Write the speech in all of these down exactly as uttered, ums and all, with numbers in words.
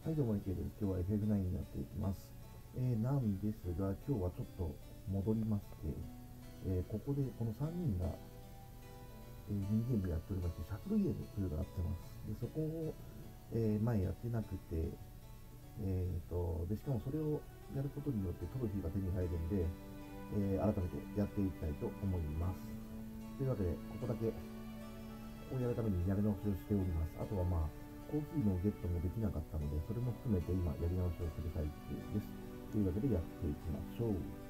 はい、どうも、池です。今日は エフエフナイン にやっていきます。えー、なんですが、今日はちょっと戻りまして、えー、ここでこのさんにんが、えー、ミニゲームやっておりまして、シャトルゲームというのがやってます。で、そこを、えー、前やってなくて、えーと、で、しかもそれをやることによってトロフィーが手に入るんで、えー、改めてやっていきたいと思います。というわけで、ここだけ、ここをやるためにやり直しをしております。あとはまあ、コーヒーのゲットもできなかったので、それも含めて今やり直しをする最中です。というわけでやっていきましょう。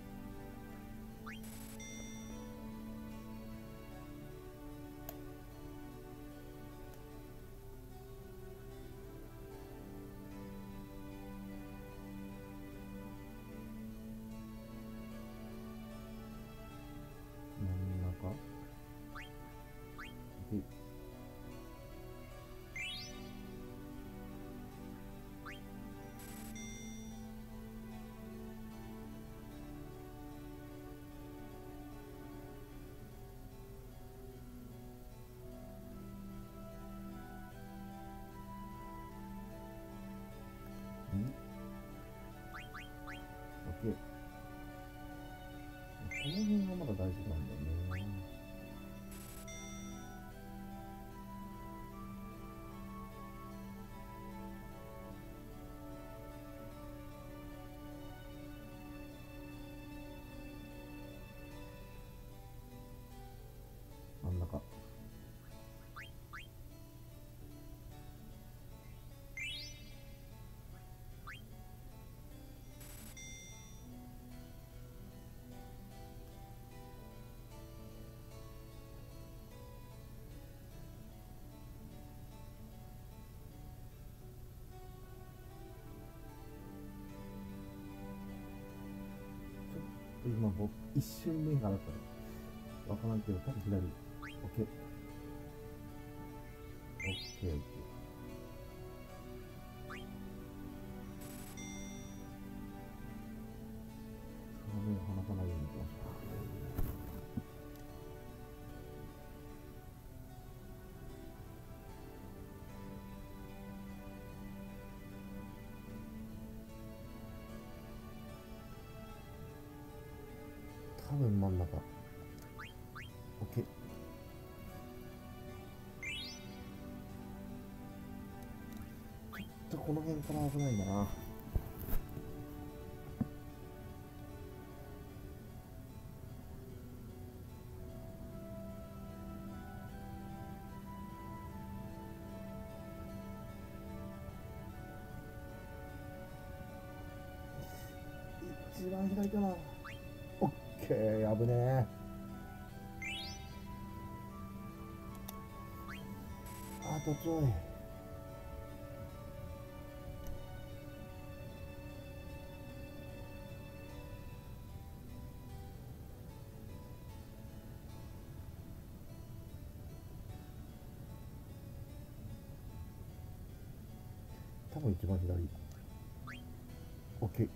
真ん中で、右、OK。この辺はまだ大丈夫なんだよね。真ん中。ちょっと今僕、一瞬目があったね。わからんけど、多分左。OK。OK、OK。その目を離さないようにいきましょう。多分真ん中。OK。ちょっとこの辺から危ないんだな。一番左かな。オッケー、危ねえ。あとちょい。多分一番左。オッケー。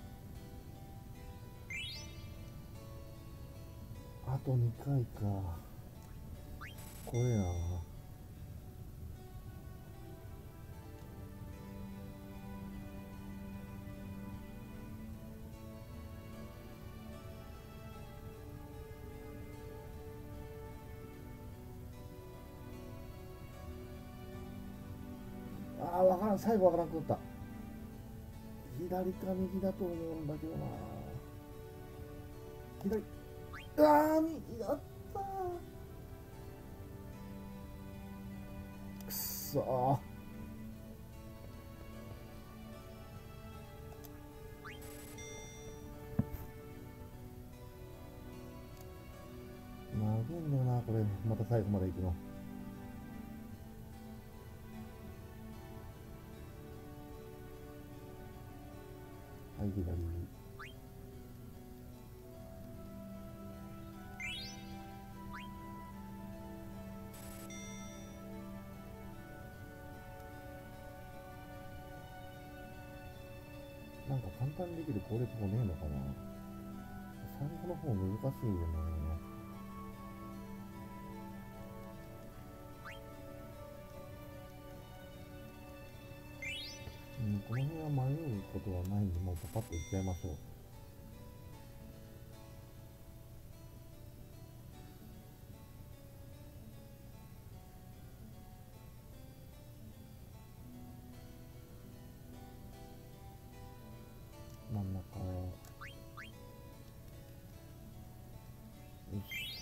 あとにかいか。これな。ああ、わからん。最後わからんくなった。左か右だと思うんだけどな。左。うわあ、右だった。くそー。長いんだよな、これ。また最後まで行くの。はい、左。なんか簡単にできる攻略法ねえのかな。最後の方難しいよね。 うん、この辺は迷うことはないんで、もうパパッといっちゃいましょう。真ん中へ。よし。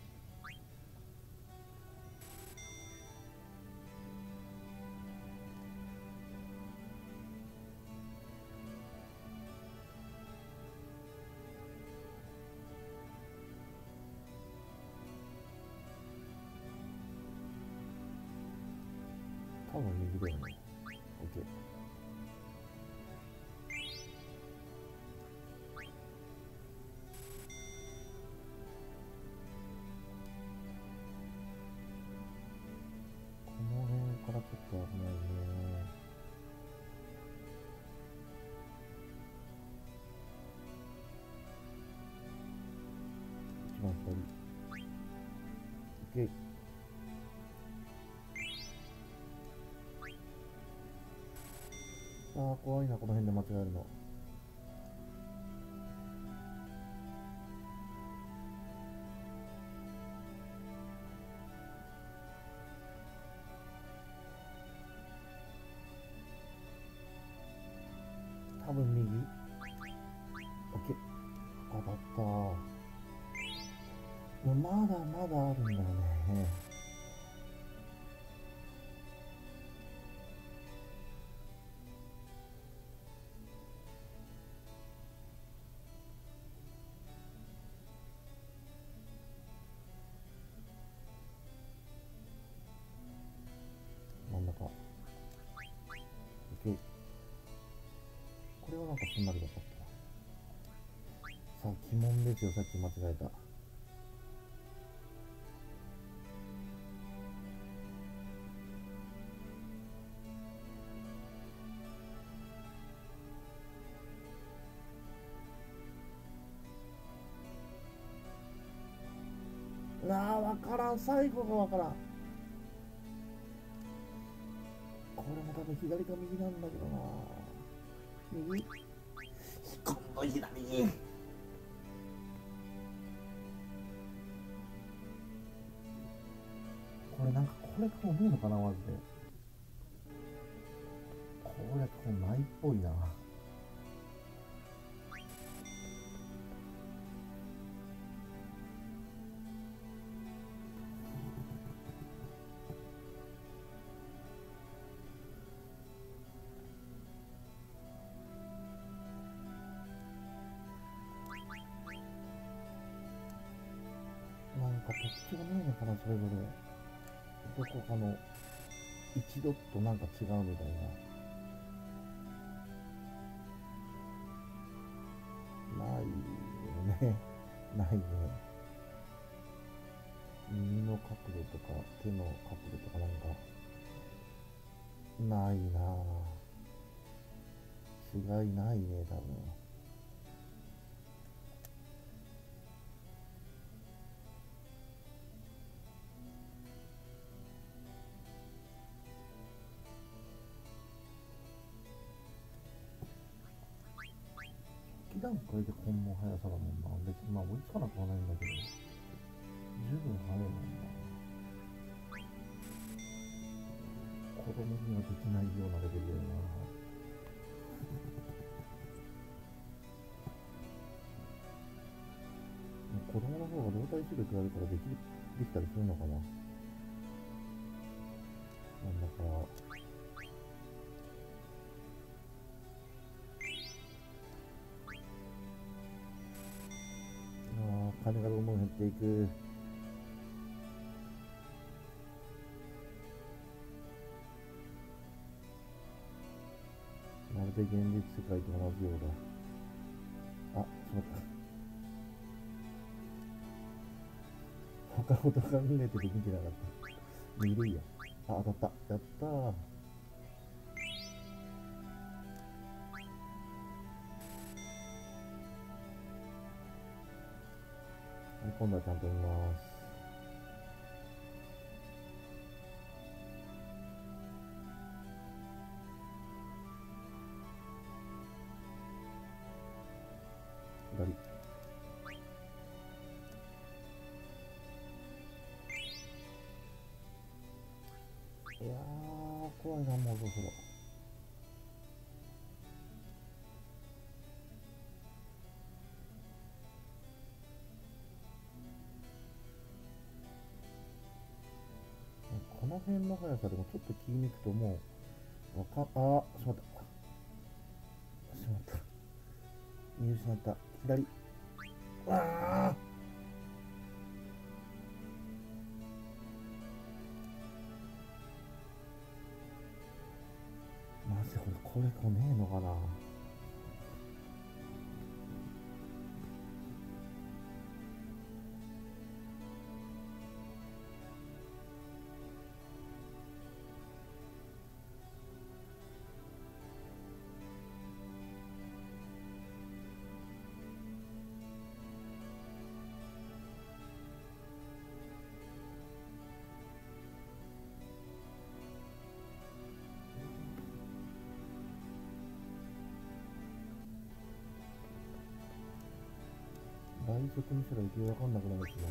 多分右だよね。OK。この辺からちょっと危ないね。一番左。OK。ああ、怖いな、この辺で間違えるの。多分右。 OK。当たった。まだまだあるんだよね。真ん中。OK。これはなんかすんなりだったっけな。さあ、鬼門ですよ。さっき間違えた。なあ、わからん。最後がわからん。これも多分左か右なんだけどな。右。今度左に。これなんか攻略法ねえのかな、マジで。攻略法ないっぽいな。なんか特徴ねえのかな、それぞれ。どこかの一度となんか違うみたいな。ないよね。ないね。耳の角度とか手の角度とかなんかないなぁ。違いないね、多分。一段階で根門速さだもんな。別にまあ追いつかなくはないんだけど、十分速いもんな。子供にはできないようなレベルだよな。子供の方が動体視力あるからできる、できたりするのかな。なんだか、ああ、金がどんどん減っていく。まるで現実世界と同じようだ。あ、しまった。他のこと考えてて見てなかった。いるや。あ、当たった。やったー。はい、今度はちゃんと見ます。 左。いやー、怖いな、もうそろそろ。この辺の速さでもちょっと気抜くともう、わか、あー、しまった。しまった。見失った。左。あーマジでこれ、これ来ねえのかな。倍速にしたら勢いわかんなくなるしな。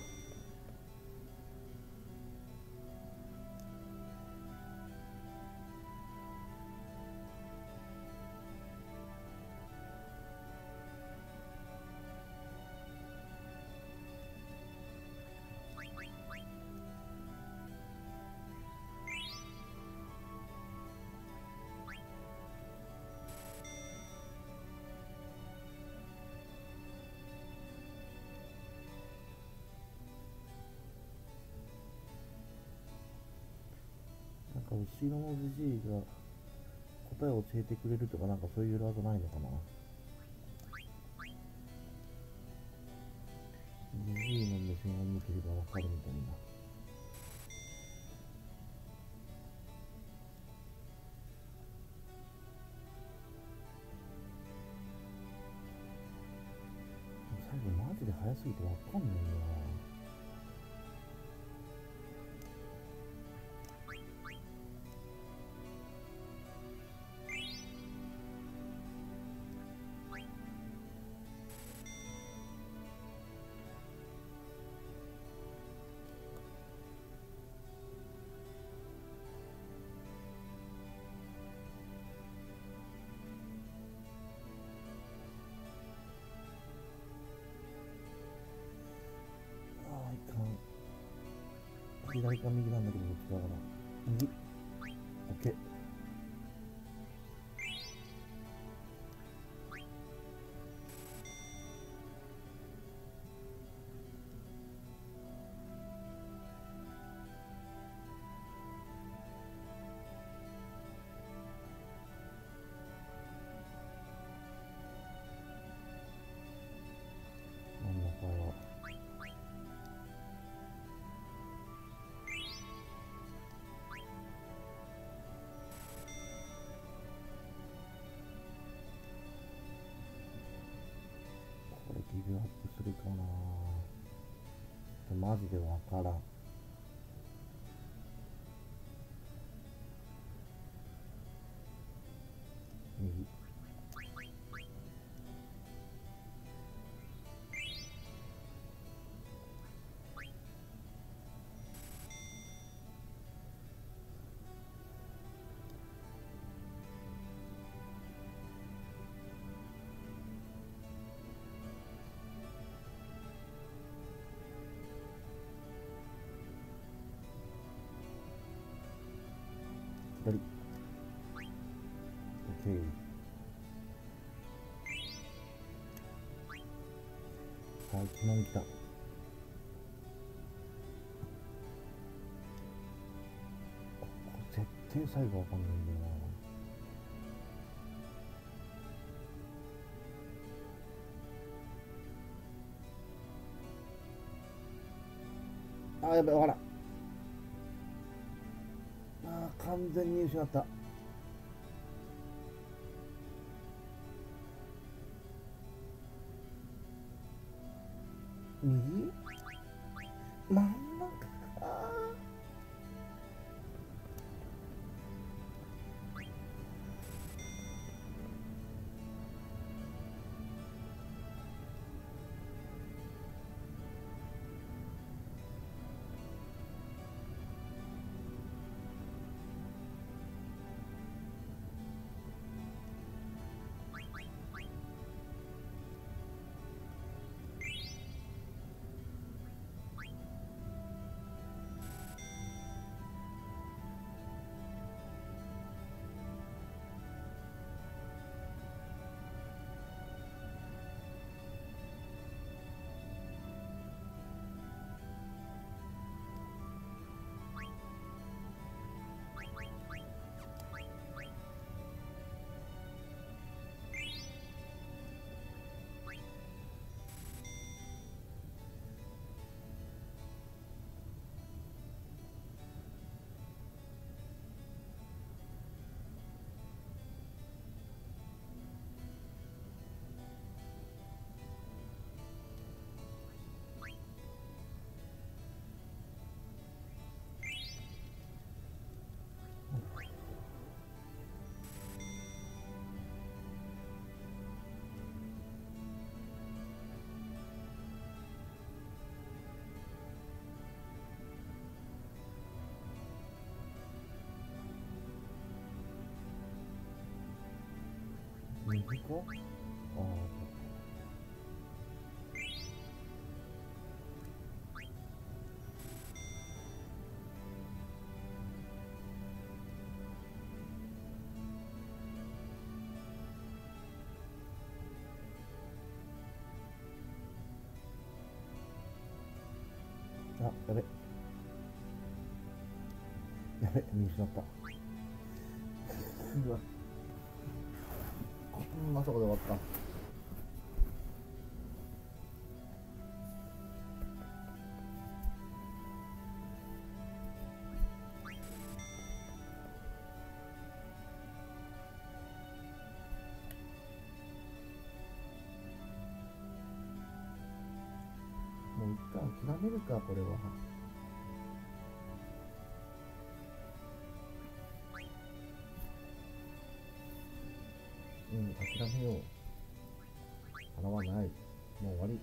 なんか後ろのじじいが答えを教えてくれるとか、なんかそういう裏技ないのかな。じじいの目線を見てればわかるみたいな。最後マジで速すぎてわかんないんだよな。左か右なんだけど、どっちだから。右。オッケー。真ん中は。これギブアップするかな。マジでわからん。右。左。オッケー。さあ、一問来た。これ絶対最後わかんないんだよな。あー、やばい、わからん。あー、完全に失った。右真ん中か。 右か。ああ、あ、やべ。やべ、見失った。うわ。うん、まさかで終わった。もう一回諦めるか、これは。うん、諦めよう。払わない。もう終わり。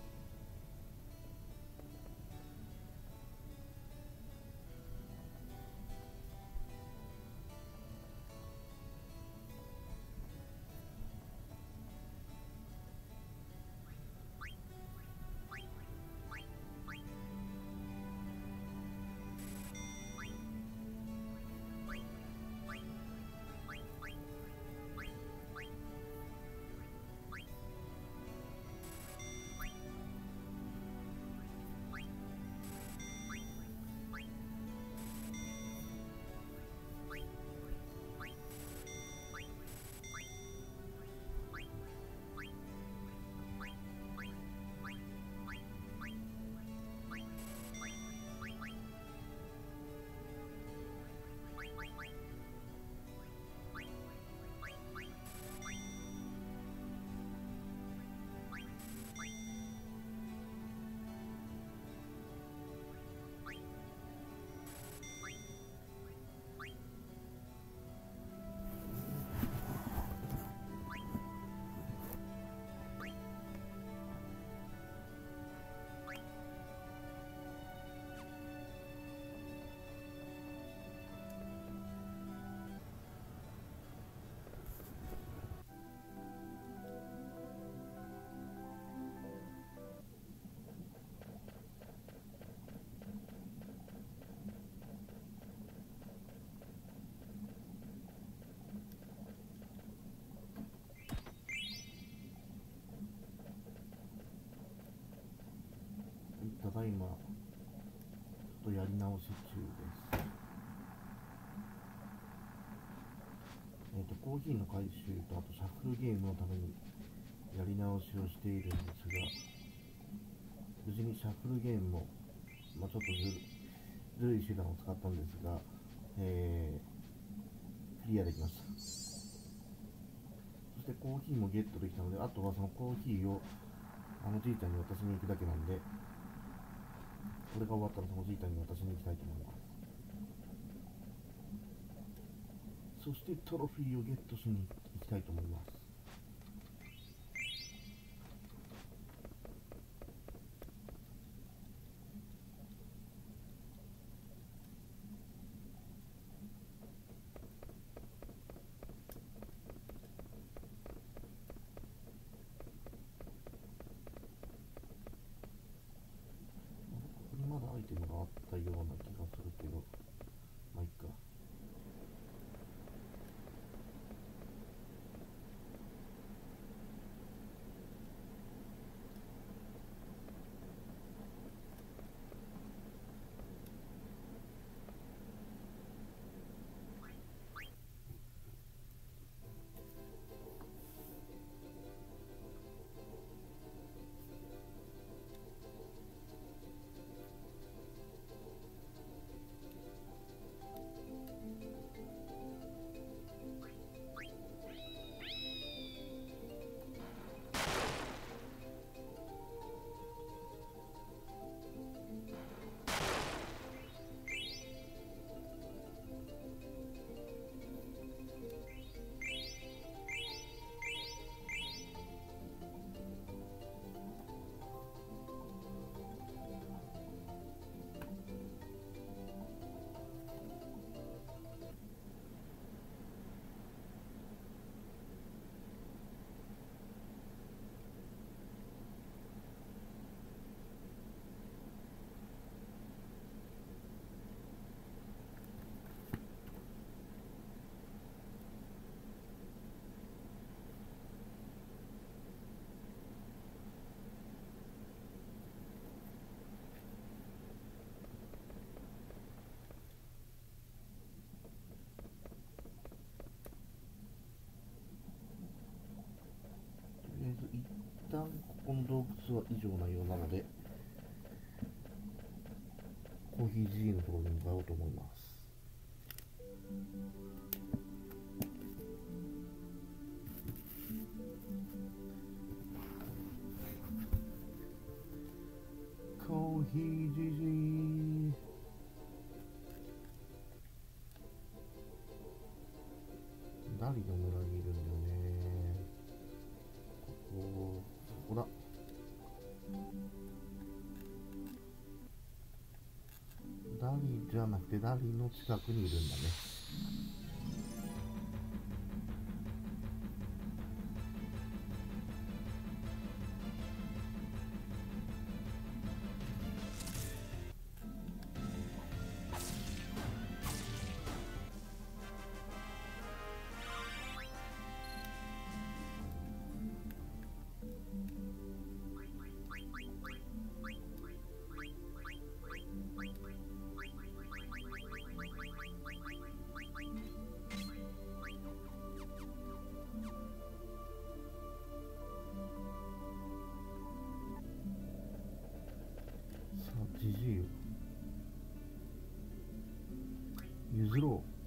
ただいま、ちょっとやり直し中です。えっと、コーヒーの回収と、あとシャッフルゲームのためにやり直しをしているんですが、無事にシャッフルゲームも、まあ、ちょっとずるずるい手段を使ったんですが、えー、クリアできました。そしてコーヒーもゲットできたので、あとはそのコーヒーをあのじいちゃんに渡しに行くだけなんで、これが終わったらそのじいちゃんに渡しに行きたいと思います。そしてトロフィーをゲットしに行きたいと思います。まだアイテムがあったような気がするけど、まあいっか。 旦ここの洞窟は以上なようなので、コーヒー G のところに向かおうと思います。コーヒー ジージー、ダリの村にいるんだよね。ここ、ここだ。ダリじゃなくてダリの近くにいるんだね。じじいよ、譲ろう。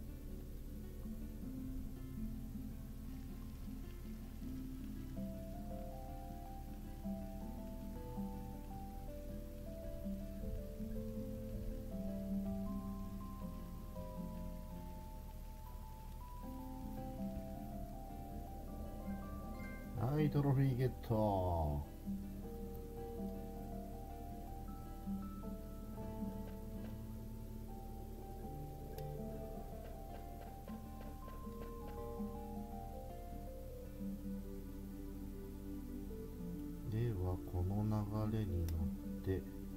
はい、トロフィーゲット。ではこの流れに乗って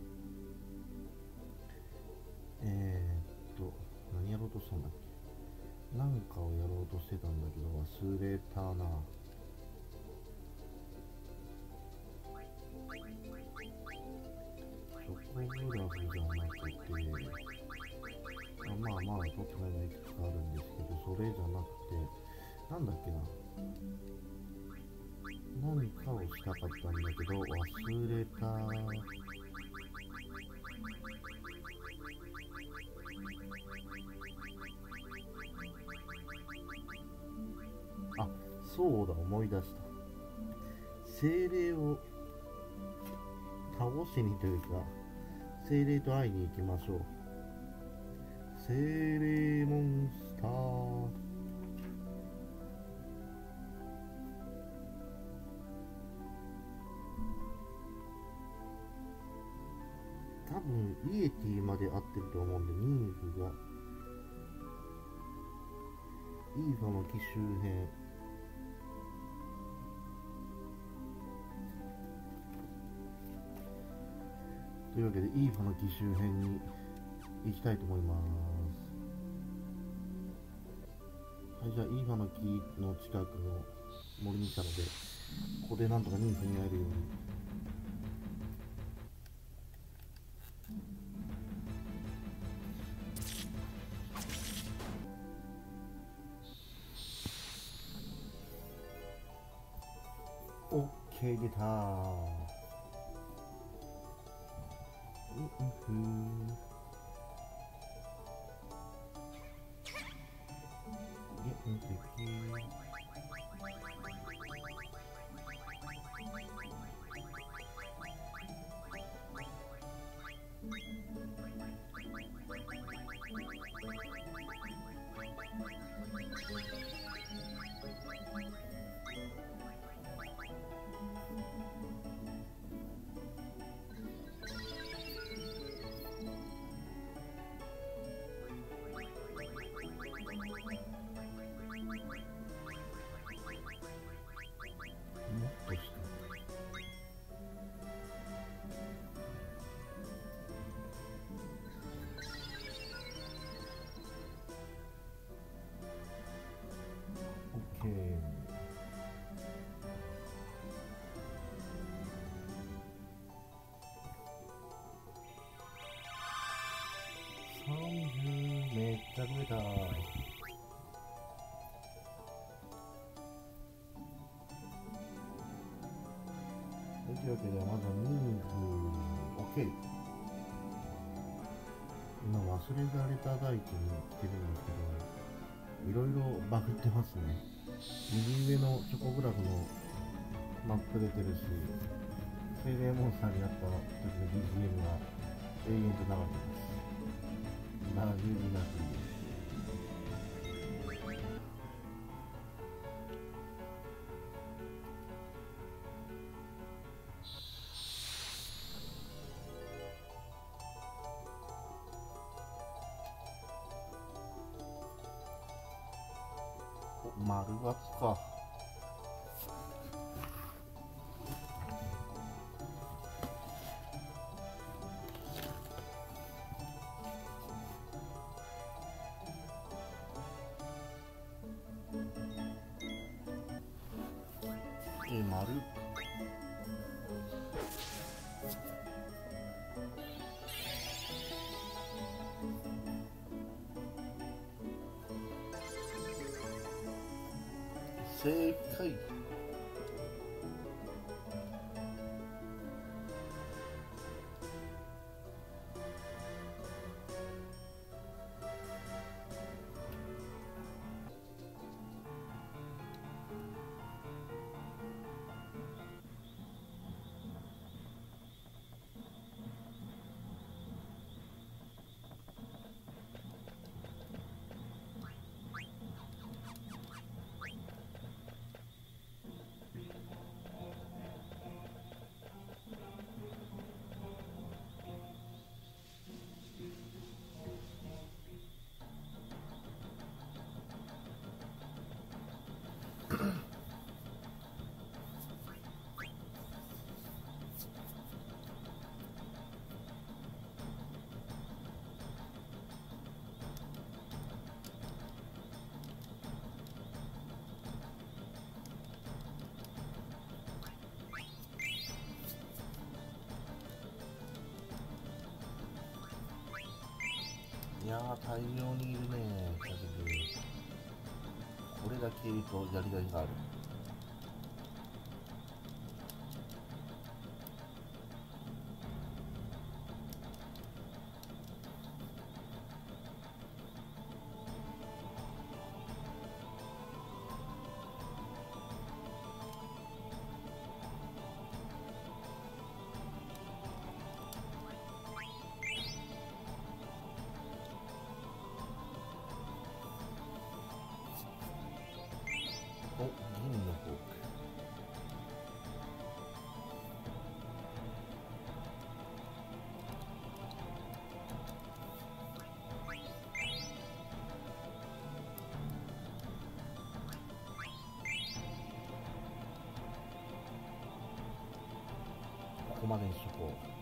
えー、っと何やろうとしたんだっけ。なんかをやろうとしてたんだけど忘れたな。チョコグラフじゃなくて、あまあまだ取ってないのいくつかあるんですけど、それじゃなくてなんだっけな、何かをしたかったんだけど忘れた。あ、そうだ、思い出した。精霊を倒しにというか、精霊と会いに行きましょう。精霊モンスター。多分イエティまで合ってると思うんで、ニンフがイーファの木周辺、というわけでイーファの木周辺に行きたいと思います。はい、じゃあイーファの木の近くの森に来たので、ここでなんとかニンフに会えるように。オッケー、出たー。うんふん。ゲンテキ。 いうわけで、まだニーフ OK。今忘れられた大地に来てるんですけど、いろいろバグってますね。右上のチョコグラフのマップ出てるし、精霊モンスターになった時の ビージーエム が永遠と流れてます。ななじゅうになっていいです。丸抜か。え、丸。正解。いやー、大量にいるね、キャベツ。これだけいるとやりがいがある。お、銀のフォーク。ここまでにしとこう。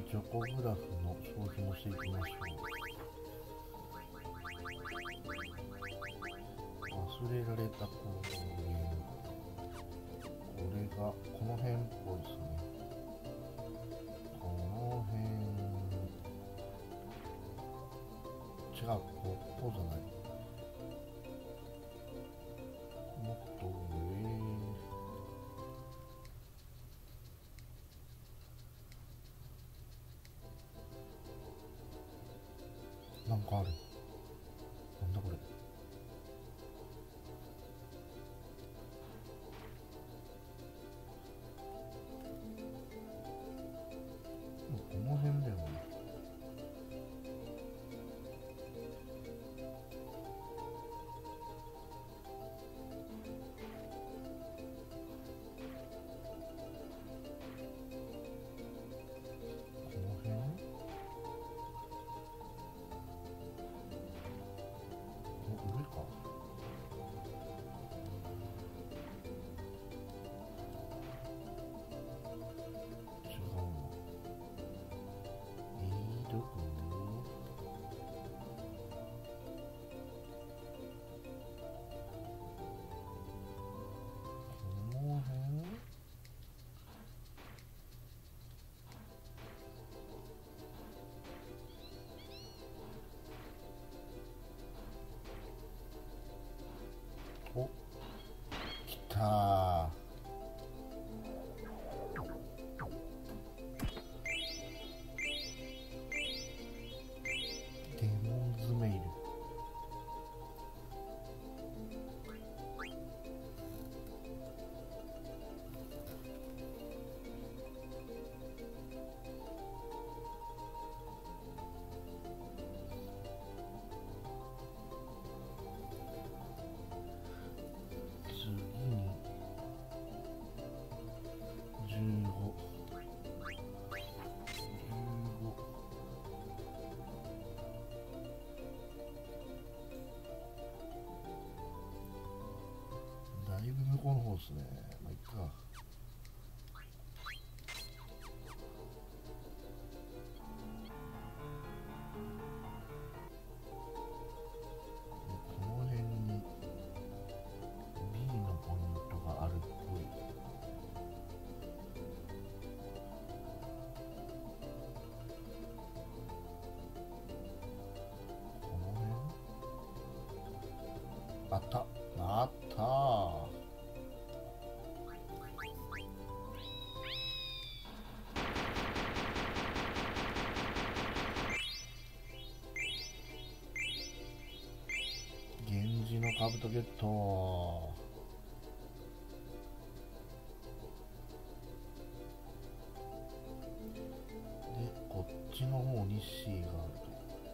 チョコグラフの消費もしていきましょう。忘れられた光源、これがこの辺っぽいですね。この辺、違う、ここうじゃない、もっと上、なんかある。なんだこれ。この辺だよね。この辺？この上か。違うな。えー、どこ？この辺？お、来たー。デモンズメイル。次にじゅうご、じゅうご、だいぶ向こうの方ですね。まあいっか。この辺に B のポイントがあるっぽい。この辺あった、あったー。源氏の兜ゲット。で、こっちの方に C があると。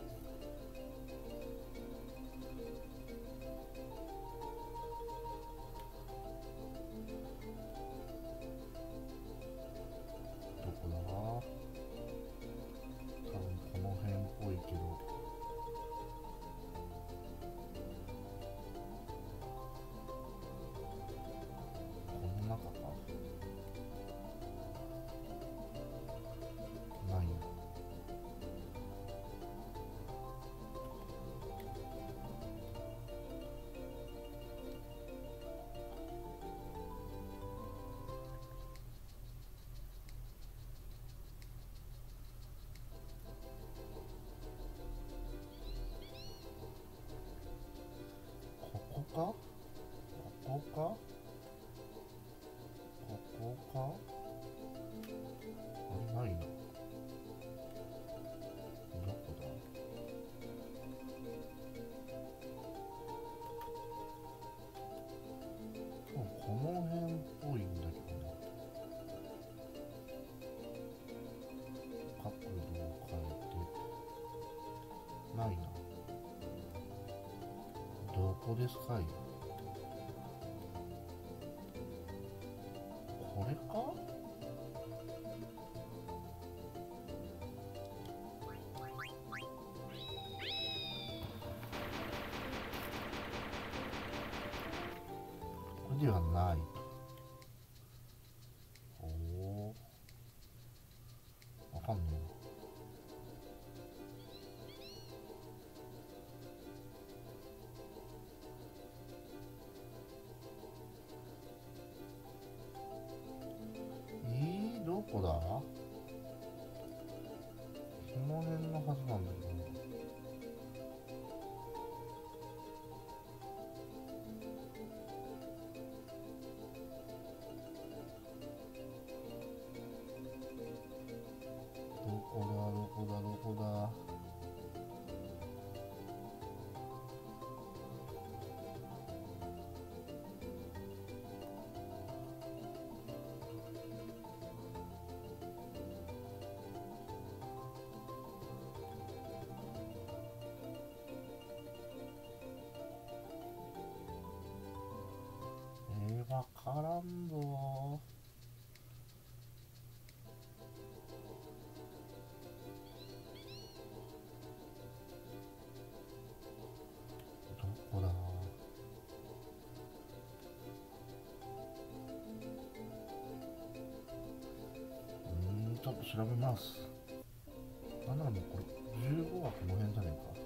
どこだ？多分この辺っぽいけど。この中か？ないな。ここか？ここか？ここか？あれないな。どこだ？この辺っぽいんだけどね。角度を変えてないな。どこですかい？これか？これではないと。おお、わかんねえな。 こだ？この辺のはずなんだけどね。どこだどこだどこだ。えー、わからんぞ。どこだ。うーん、ちょっと調べます。なんならもうこれじゅうごはこの辺じゃねえか。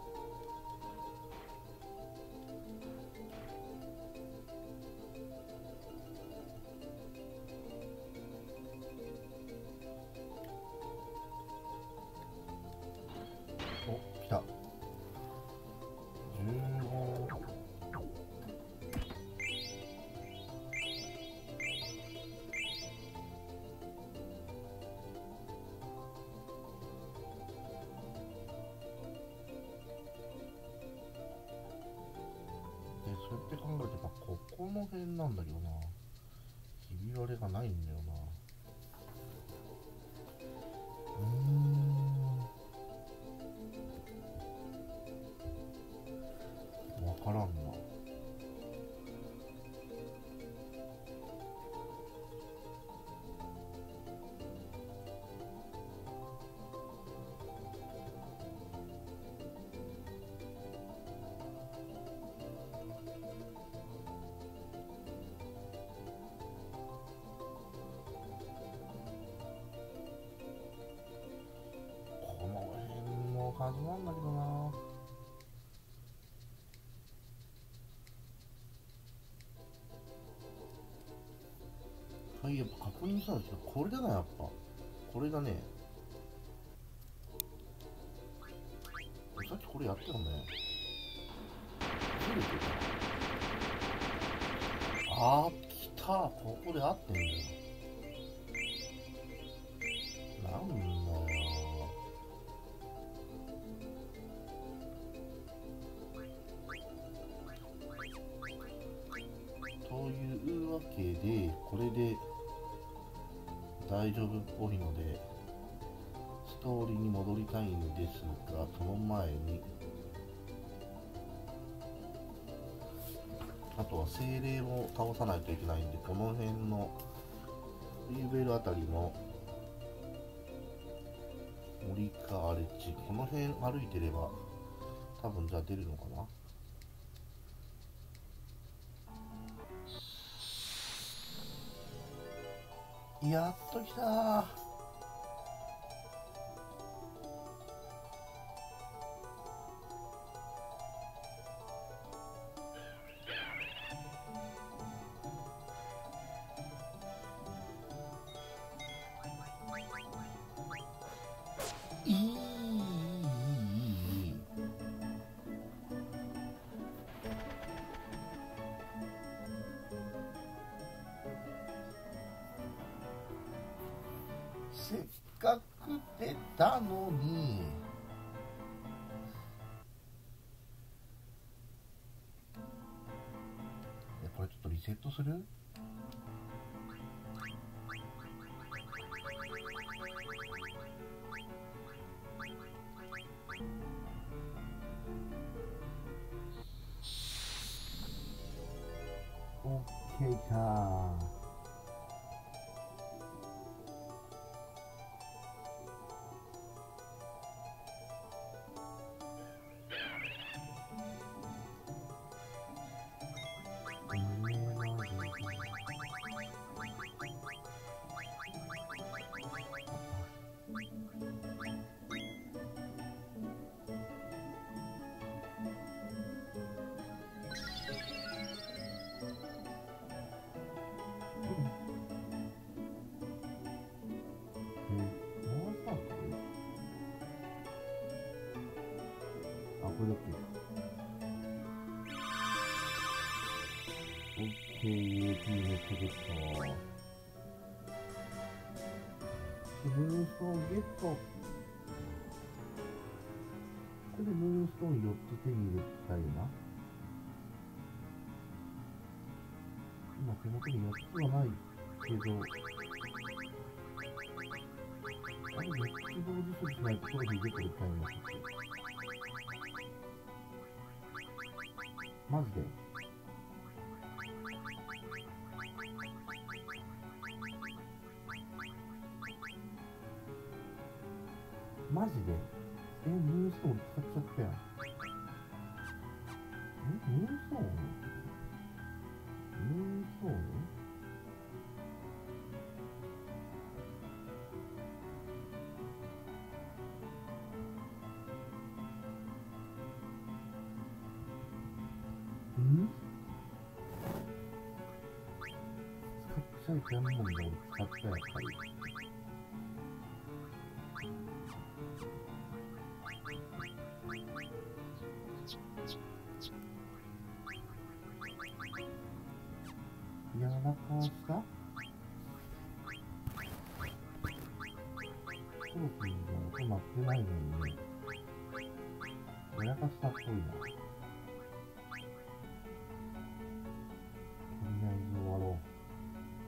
お、来た。じゅうご。で、そうやって考えてば、ここの辺なんだけどな。ひび割れがないんだよな。うーん。わからんな。この辺のはずなんだけどな。はい、やっぱ確認したんですけど、これだな、やっぱ。これだね。さっきこれやったよね。ずれてる。あー、来た。ここで合ってんだよ。なんだよ。というわけで、これで大丈夫っぽいので、ストーリーに戻りたいんですが、その前に、あとは精霊を倒さないといけないんで、この辺のリーベルあたりの森か荒れ地、この辺歩いてれば多分じゃあ出るのかな。やっと来たー。いいいいいいいい。せっかく出たのに。え、これちょっとリセットする？オッケーか。 ケーピー ネットゲット。ムーンストーンゲット。これでムーンストーンよっつ手に入れたいな。今手元によっつはないけど、あれよっつ同時処理しないとトロフィーゲットできないんだっけ。マジでマジでえ、ムーンストーン使っちゃったやん。んムーンストーンムーンストーンん使っちゃいけんもんだ、俺使ったやっぱり。やらかしたトロフィーが止まってないのにね、やらかしたっぽいな。